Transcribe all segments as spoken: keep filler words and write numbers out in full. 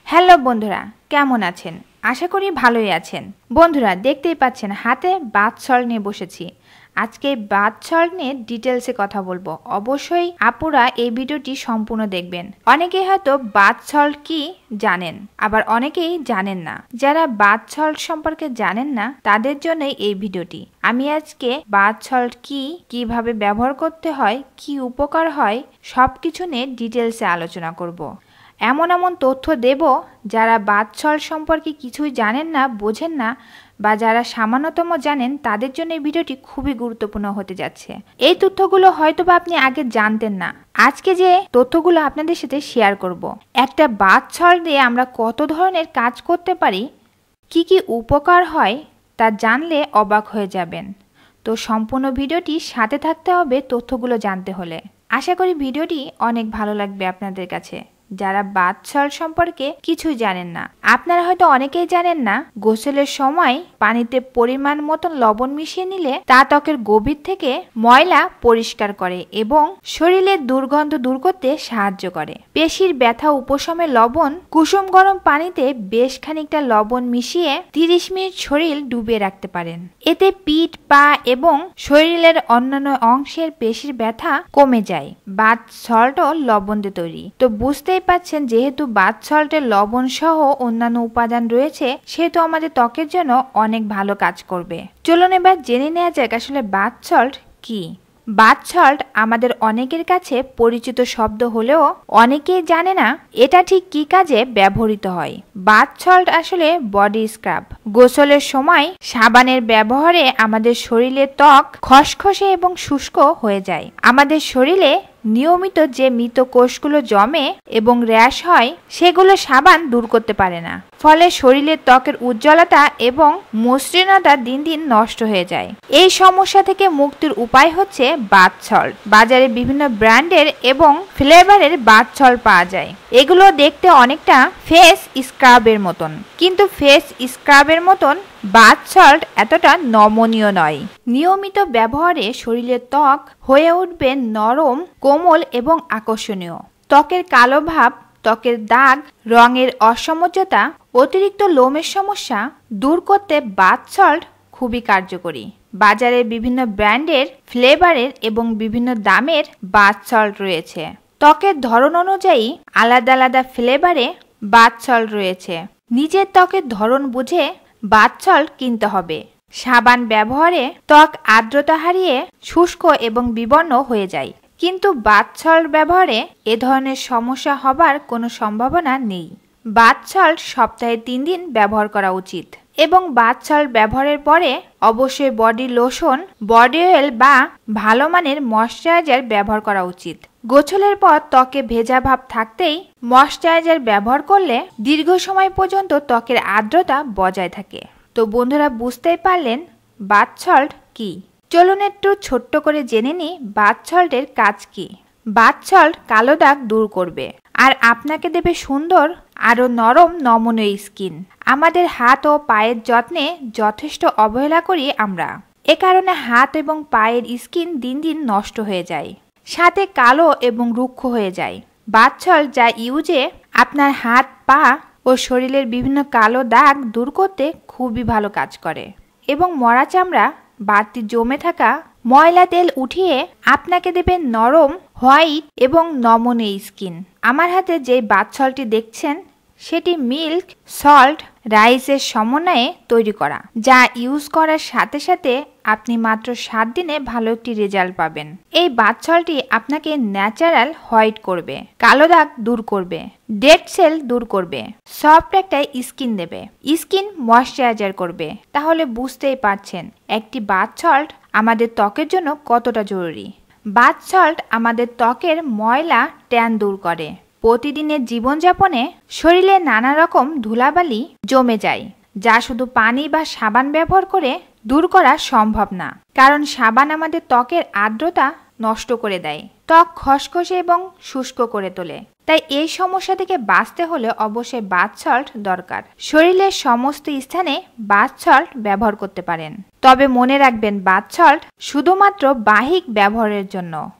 Hello বন্ধুরা, কেমন আছেন? আশা করি ভালোই আছেন। বন্ধুরা দেখতেই পাচ্ছেন হাতে বাথ সল্ট নিয়ে বসেছি। আজকে বাথ সল্ট নিয়ে ডিটেলসে কথা বলবো। অবশ্যই আপুরা এই ভিডিওটি সম্পূর্ণ দেখবেন। অনেকেই হয়তো বাথ সল্ট কি জানেন, আবার অনেকেই জানেন না। যারা বাথ সল্ট সম্পর্কে জানেন না তাদের জন্যই এই ভিডিওটি। আমি আজকে বাথ সল্ট কি, কিভাবে ব্যবহার করতে হয়, কি উপকার হয় সবকিছু নিয়ে ডিটেলসে আলোচনা করব। এমন এমন তথ্য দেব যারা বাথ সল্ট সম্পর্কে কিছুই জানেন না, বোঝেন না, বা যারা সামান্যতম জানেন তাদের জন্য এই ভিডিওটি খুবই গুরুত্বপূর্ণ হতে যাচ্ছে। এই তথ্যগুলো হয়তোবা আপনি আগে জানতেন না। আজকে যে তথ্যগুলো আপনাদের সাথে শেয়ার করব, একটা বাথ সল্ট দিয়ে আমরা কত ধরনের কাজ করতে পারি, কি কি উপকার হয় তা জানলে অবাক হয়ে যাবেন। তো সম্পূর্ণ ভিডিওটি সাথে থাকতে হবে তথ্যগুলো জানতে হলে। আশা করি ভিডিওটি অনেক ভালো লাগবে আপনাদের কাছে যারা বাথ সল্ট সম্পর্কে কিছুই জানেন না। আপনারা হয়তো অনেকেই জানেন না গোসলের সময় পানিতে পরিমাণ মতন লবণ মিশিয়ে নিলে তা ত্বকের গভীর থেকে ময়লা পরিষ্কার করে এবং শরীরের দুর্গন্ধ দূর করতে সাহায্য করে। পেশির ব্যথা উপশমে লবণ, কুসুম গরম পানিতে বেশ খানিকটা লবণ মিশিয়ে তিরিশ মিনিট শরীর ডুবিয়ে রাখতে পারেন। এতে পিঠ, পা এবং শরীরের অন্যান্য অংশের পেশির ব্যথা কমে যায়। বাথ সল্টও লবণ দিয়ে তৈরি। তো বুঝতে পাচ্ছেন যেহেতু বাথ সল্টে লবণ সহ অন্যান্য উপাদান রয়েছে সেহেতু আমাদের ত্বকের জন্য অনেক ভালো কাজ করবে। চলুন এবার জেনে নেওয়া যাক আসলে বাথ সল্ট কি। বাথ সল্ট আমাদের অনেকের কাছে পরিচিত শব্দ হলেও অনেকেই জানে না এটা ঠিক কি কাজে ব্যবহৃত হয়। বাথ সল্ট আসলে বডি স্ক্রাব। গোসলের সময় সাবানের ব্যবহারে আমাদের শরীরের ত্বক খসখসে এবং শুষ্ক হয়ে যায়। আমাদের শরীরে নিয়মিত যে মৃত কোষগুলো জমে এবং র্যাশ হয় সেগুলো সাবান দূর করতে পারে না, ফলে শরীরের ত্বকের উজ্জ্বলতা এবং মসৃণতা দিন দিন নষ্ট হয়ে যায়। এই সমস্যা থেকে মুক্তির উপায় হচ্ছে বাথ সল্ট। বাজারে বিভিন্ন ব্র্যান্ডের এবং ফ্লেভারের বাথ সল্ট পাওয়া যায়। এগুলো দেখতে অনেকটা ফেস স্ক্রাবের মতন, কিন্তু ফেস স্ক্রাবের মতন বাথ সল্ট এতটা নমনীয় নয়। নিয়মিত ব্যবহারে শরীরের ত্বক হয়ে উঠবে নরম, কোমল এবং আকর্ষণীয়। ত্বকের কালো ভাব, ত্বকের দাগ, রঙের অসমতা, অতিরিক্ত লোমের সমস্যা দূর করতে বাথ সল্ট খুবই কার্যকরী। বাজারে বিভিন্ন ব্র্যান্ডের, ফ্লেভারের এবং বিভিন্ন দামের বাথ সল্ট রয়েছে। ত্বকের ধরন অনুযায়ী আলাদা আলাদা ফ্লেভারে বাথ সল্ট রয়েছে। নিজের ত্বকের ধরন বুঝে বাথ সল্ট কিনতে হবে। সাবান ব্যবহারে ত্বক আর্দ্রতা হারিয়ে শুষ্ক এবং বিবর্ণ হয়ে যায়, কিন্তু বাথ সল্ট ব্যবহারে এ ধরনের সমস্যা হবার কোনো সম্ভাবনা নেই। বাথ সল্ট সপ্তাহে তিন দিন ব্যবহার করা উচিত এবং বাথ সল্ট ব্যবহারের পরে অবশ্যই বডি লোশন, বডি অয়েল বা ভালো মানের ময়শ্চারাইজার ব্যবহার করা উচিত। গোসলের পর ত্বকে ভেজা ভাব থাকতেই ময়শ্চারাইজার ব্যবহার করলে দীর্ঘ সময় পর্যন্ত ত্বকের আর্দ্রতা বজায় থাকে। তো বন্ধুরা বুঝতেই পারলেন বাথ সল্ট কি। চলুন একটু ছোট্ট করে জেনে নিই বাথ সল্টের কাজ কি। বাথ সল্ট কালো দাগ দূর করবে আর আপনাকে দেবে সুন্দর আরো নরম নমনীয় স্কিন। আমাদের হাত ও পায়ের যত্নে যথেষ্ট অবহেলা করি আমরা, এ কারণে হাত এবং পায়ের স্কিন দিন দিন নষ্ট হয়ে যায়, সাথে কালো এবং রুক্ষ হয়ে যায়। বাথ সল্ট যা ইউজে আপনার হাত, পা ও শরীরের বিভিন্ন কালো দাগ দূর করতে খুবই ভালো কাজ করে এবং মরা চামড়া, বাড়তি জমে থাকা ময়লা তেল উঠিয়ে আপনাকে দেবে নরম, হোয়াইট এবং নমনীয় স্কিন। আমার হাতে যে বাথ সল্টটি দেখছেন সেটি মিল্ক, সল্ট, রাইসের সমন্বয়ে তৈরি করা, যা ইউজ করার সাথে সাথে আপনি মাত্র সাত দিনে ভালো একটি রেজাল্ট পাবেন। এই বাথ সল্টটি আপনাকে ন্যাচারাল হোয়াইট করবে, কালো দাগ দূর করবে, ডেড সেল দূর করবে, সফট একটা স্কিন দেবে, স্কিন ময়শ্চারাইজার করবে। তাহলে বুঝতেই পারছেন একটি বাথ সল্ট আমাদের ত্বকের জন্য কতটা জরুরি। বাথ সল্ট আমাদের ত্বকের ময়লা, ট্যান দূর করে। প্রতিদিনের জীবনযাপনে শরীরে নানা রকম ধুলাবালি জমে যায়, যা শুধু পানি বা সাবান ব্যবহার করে দূর করা সম্ভব না, কারণ সাবান আমাদের ত্বকের আর্দ্রতা নষ্ট করে দেয়, ত্বক খসখসে এবং শুষ্ক করে তোলে। তাই এই সমস্যা থেকে বাঁচতে হলে অবশ্যই বাথ সল্ট দরকার। শরীরের সমস্ত স্থানে বাথ সল্ট ব্যবহার করতে পারেন, তবে মনে রাখবেন বাথ সল্ট শুধুমাত্র বাহ্যিক ব্যবহারের জন্য।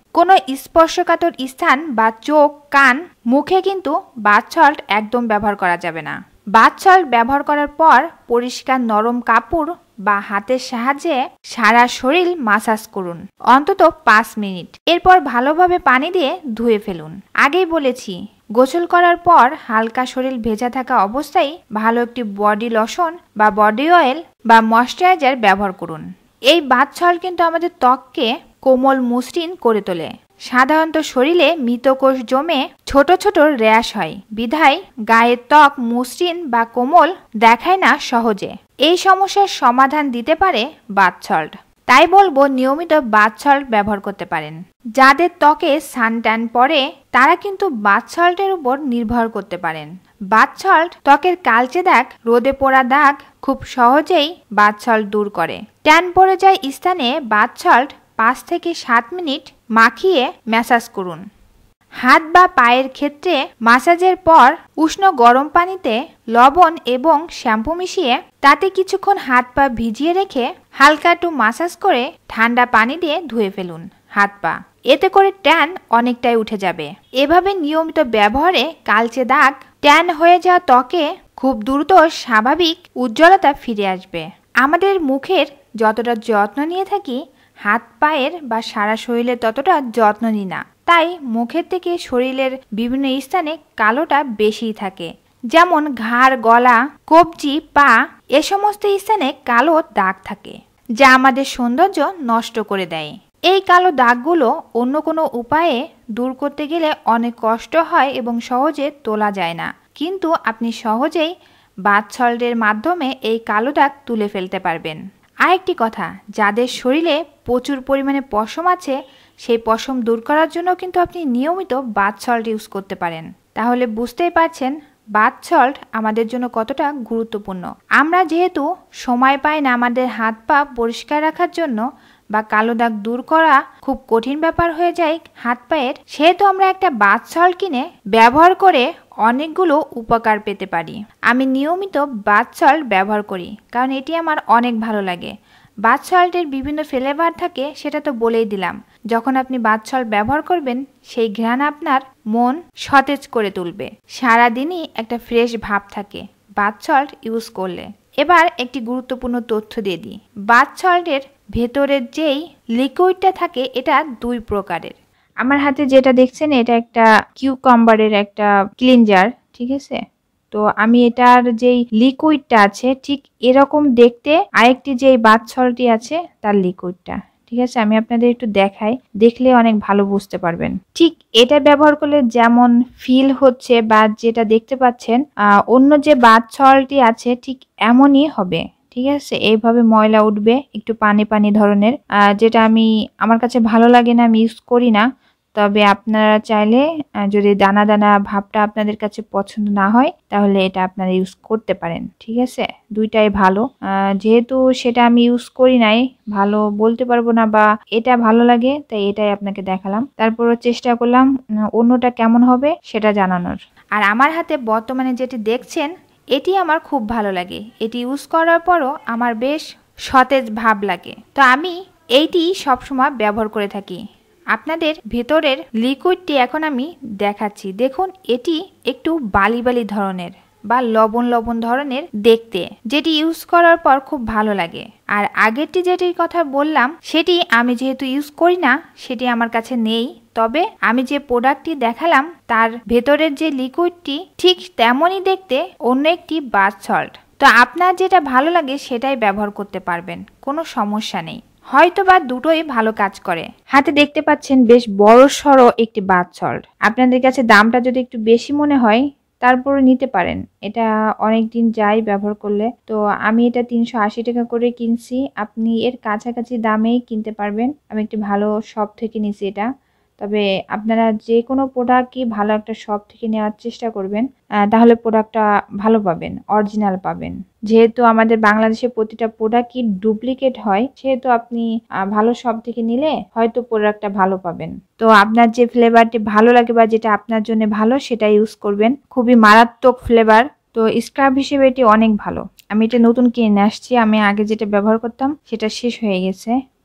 কোনো স্পর্শকাতর স্থান বা চোখ, কান, মুখে কিন্তু বাথ সল্ট একদম ব্যবহার করা যাবে না। বাথ সল্ট ব্যবহার করার পর পরিষ্কার নরম কাপড় বা হাতের সাহায্যে সারা শরীর মাসাজ করুন অন্তত পাঁচ মিনিট। এরপর ভালোভাবে পানি দিয়ে ধুয়ে ফেলুন। আগেই বলেছি, গোসল করার পর হালকা শরীর ভেজা থাকা অবস্থায় ভালো একটি বডি লোশন বা বডি অয়েল বা ময়শ্চারাইজার ব্যবহার করুন। এই বাথ সল্ট কিন্তু আমাদের ত্বককে কোমল মসৃণ করে তোলে। সাধারণত শরীরে মৃতকোষ জমে ছোট ছোট র্যাশ হয়, বিধায় গায়ের ত্বক মসৃণ বা কোমল দেখায় না সহজে। এই সমস্যার সমাধান দিতে পারে বাথ সল্ট। তাই বলবো নিয়মিত বাথ সল্ট ব্যবহার করতে পারেন। যাদের ত্বকে সানট্যান পড়ে তারা কিন্তু বাথ সল্টের উপর নির্ভর করতে পারেন। বাথ সল্ট ত্বকের কালচে দাগ, রোদে পোড়া দাগ খুব সহজেই বাথ সল্ট দূর করে। ট্যান পড়ে যায় স্থানে বাথ সল্ট পাঁচ থেকে সাত মিনিট মাখিয়ে ম্যাসাজ করুন। হাত বা পায়ের ক্ষেত্রে ম্যাসাজের পর উষ্ণ গরম পানিতে লবণ এবং শ্যাম্পু মিশিয়ে তাতে কিছুক্ষণ হাত পা ভিজিয়ে রেখে হালকা একটু ম্যাসাজ করে ঠান্ডা পানি দিয়ে ধুয়ে ফেলুন হাত পা। এতে করে ট্যান অনেকটাই উঠে যাবে। এভাবে নিয়মিত ব্যবহারে কালচে দাগ, ট্যান হয়ে যাওয়া ত্বকে খুব দ্রুত স্বাভাবিক উজ্জ্বলতা ফিরে আসবে। আমাদের মুখের যতটা যত্ন নিয়ে থাকি হাত পায়ের বা সারা শরীরে ততটা যত্ন নিই না, তাই মুখের থেকে শরীরের বিভিন্ন স্থানে কালোটা বেশি থাকে। যেমন ঘাড়, গলা, কবজি, পা এ সমস্ত স্থানে কালো দাগ থাকে, যা আমাদের সৌন্দর্য নষ্ট করে দেয়। এই কালো দাগগুলো অন্য কোনো উপায়ে দূর করতে গেলে অনেক কষ্ট হয় এবং সহজে তোলা যায় না, কিন্তু আপনি সহজেই বাথ সল্টের মাধ্যমে এই কালো দাগ তুলে ফেলতে পারবেন। আরেকটি কথা, যাদের শরীরে প্রচুর পরিমাণে পশম আছে সেই পশম দূর করার জন্য কিন্তু আপনি নিয়মিত বাথ সল্ট ইউজ করতে পারেন। তাহলে বুঝতেই পারছেন বাথ সল্ট আমাদের জন্য কতটা গুরুত্বপূর্ণ। আমরা যেহেতু সময় পাই না আমাদের হাত পা পরিষ্কার রাখার জন্য বা কালো দাগ দূর করা খুব কঠিন ব্যাপার হয়ে যায় হাত পায়ের, সেহেতু আমরা একটা বাথ সল্ট কিনে ব্যবহার করে অনেকগুলো উপকার পেতে পারি। আমি নিয়মিত বাথ সল্ট ব্যবহার করি কারণ এটি আমার অনেক ভালো লাগে। বাথ সল্টের বিভিন্ন ফ্লেভার থাকে সেটা তো বলেই দিলাম। যখন আপনি বাথ সল্ট ব্যবহার করবেন সেই ঘ্রাণ আপনার মন সতেজ করে তুলবে, সারাদিনই একটা ফ্রেশ ভাব থাকে বাথ সল্ট ইউজ করলে। এবার একটি গুরুত্বপূর্ণ তথ্য দিয়ে দিই। বাথ সল্টের ভেতরের যেই লিকুইডটা থাকে এটা দুই প্রকারের। আমার হাতে যেটা দেখছেন এটা একটা কিউকাম্বারের একটা ক্লিনজার, ঠিক আছে? তো আমি এটার যেই লিকুইডটা আছে ঠিক এরকম দেখতে আরেকটি যেই বাথ সল্টটি আছে তার লিকুইডটা, ঠিক আছে? আমি আপনাদের একটু দেখাই, দেখলে অনেক ভালো বুঝতে পারবেন। ঠিক এটা ব্যবহার করলে যেমন ফিল হচ্ছে বা যেটা দেখতে পাচ্ছেন আহ অন্য যে বাথ সল্টটি আছে ঠিক এমনই হবে, ঠিক আছে? এইভাবে ময়লা উঠবে, একটু পানি পানি ধরনের, আহ যেটা আমি আমার কাছে ভালো লাগে না, আমি ইউজ করি না। তবে আপনারা চাইলে যদি দানা দানা ভাবটা আপনাদের কাছে পছন্দ না হয় তাহলে এটা আপনারা ইউজ করতে পারেন, ঠিক আছে? দুইটাই ভালো। যেহেতু সেটা আমি ইউজ করি নাই ভালো বলতে পারবো না, বা এটা ভালো লাগে তাই এটাই আপনাকে দেখালাম। তারপরও চেষ্টা করলাম অন্যটা কেমন হবে সেটা জানানোর। আর আমার হাতে বর্তমানে যেটি দেখছেন এটি আমার খুব ভালো লাগে। এটি ইউজ করার পরও আমার বেশ সতেজ ভাব লাগে, তো আমি এইটি সবসময় ব্যবহার করে থাকি। আপনাদের ভেতরের লিকুইডটি এখন আমি দেখাচ্ছি। দেখুন এটি একটু বালি বালি ধরনের বা লবণ লবণ ধরনের দেখতে, যেটি ইউজ করার পর খুব ভালো লাগে। আর আগেরটি যেটির কথা বললাম সেটি আমি যেহেতু ইউজ করি না সেটি আমার কাছে নেই, তবে আমি যে প্রোডাক্টটি দেখালাম তার ভেতরের যে লিকুইডটি ঠিক তেমনই দেখতে অন্য একটি বাথ সল্ট। তো আপনার যেটা ভালো লাগে সেটাই ব্যবহার করতে পারবেন, কোনো সমস্যা নেই। হয়তো বা দুটোই ভালো কাজ করে। হাতে দেখতে পাচ্ছেন বেশ বড় সড়ো একটি বাথ সল্ট। আপনাদের কাছে দামটা যদি একটু বেশি মনে হয় তারপরে নিতে পারেন, এটা অনেক দিন যায় ব্যবহার করলে। তো আমি এটা তিনশো আশি টাকা করে কিনছি, আপনি এর কাছাকাছি দামেই কিনতে পারবেন। আমি একটি ভালো শপ থেকে নিছি এটা। তবে আপনারা যে কোনো প্রোডাক্টই ভালো একটা শপ থেকে নেওয়ার চেষ্টা করবেন, তাহলে প্রোডাক্টটা ভালো পাবেন, অরিজিনাল পাবেন। যেহেতু আমাদের বাংলাদেশে প্রতিটা প্রোডাক্টই ডুপ্লিকেট হয়, সেহেতু আপনি ভালো শপ থেকে নিলে হয়তো প্রোডাক্টটা ভালো পাবেন। তো আপনার যে ফ্লেভারটি ভালো লাগে বা যেটা আপনার জন্য ভালো সেটা ইউজ করবেন। খুবই মারাত্মক ফ্লেভার, তো স্ক্রাব হিসেবে এটি অনেক ভালো। আমি এটা নতুন কিনে আসছি, আমি আগে যেটা ব্যবহার করতাম সেটা শেষ হয়ে গেছে,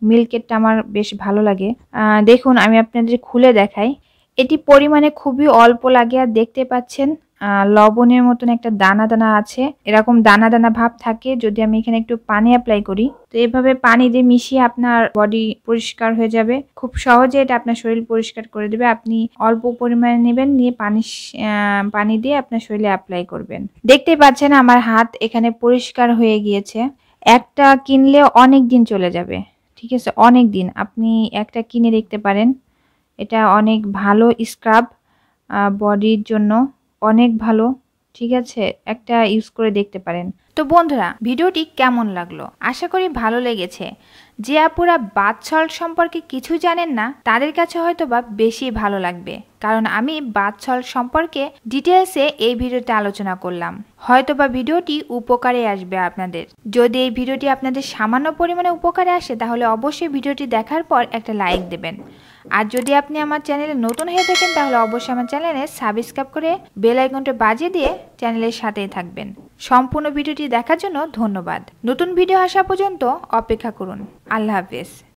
মিল্কেটটা আমার বেশ ভালো লাগে। দেখুন আমি আপনাদের খুলে দেখাই। এটি পরিমাণে খুবই অল্প লাগে আর দেখতে পাচ্ছেন লবণের মতন একটা দানা দানা আছে, এরকম দানা দানা ভাব থাকে। যদি আমি এখানে একটু পানি অ্যাপ্লাই করি তো এভাবে পানি দিয়ে মিশিয়ে আপনার বডি পরিষ্কার হয়ে যাবে। খুব সহজে এটা আপনার শরীর পরিষ্কার করে দেবে। আপনি অল্প পরিমাণে নেবেন, নিয়ে পানি পানি দিয়ে আপনার শরীরে অ্যাপ্লাই করবেন। দেখতেই পাচ্ছেন আমার হাত এখানে পরিষ্কার হয়ে গিয়েছে। একটা কিনলে অনেক দিন চলে যাবে, ঠিক আছে, অনেক দিন। আপনি একটা কিনে দেখতে পারেন, এটা অনেক ভালো স্ক্রাব, বডির জন্য অনেক ভালো, ঠিক আছে, একটা ইউজ করে দেখতে পারেন। তো বন্ধুরা ভিডিওটি কেমন লাগলো? আশা করি ভালো লেগেছে। যে আপুরা বাথ সল্ট সম্পর্কে কিছু জানেন না তাদের কাছে হয়তো বা বেশি ভালো লাগবে, কারণ আমি বাথ সল্ট সম্পর্কে ডিটেলসে এই ভিডিওতে আলোচনা করলাম। হয়তোবা ভিডিওটি উপকারে আসবে আপনাদের। যদি এই ভিডিওটি আপনাদের সামান্য পরিমাণে উপকারে আসে তাহলে অবশ্যই ভিডিওটি দেখার পর একটা লাইক দেবেন। আর যদি আপনি আমার চ্যানেলে নতুন হয়ে থাকেন তাহলে অবশ্যই আমার চ্যানেলে সাবস্ক্রাইব করে বেল আইকনটা বাজিয়ে দিয়ে চ্যানেলের সাথেই থাকবেন। সম্পূর্ণ ভিডিওটি দেখার জন্য ধন্যবাদ। নতুন ভিডিও আসা পর্যন্ত অপেক্ষা করুন। আল্লাহ হাফেজ।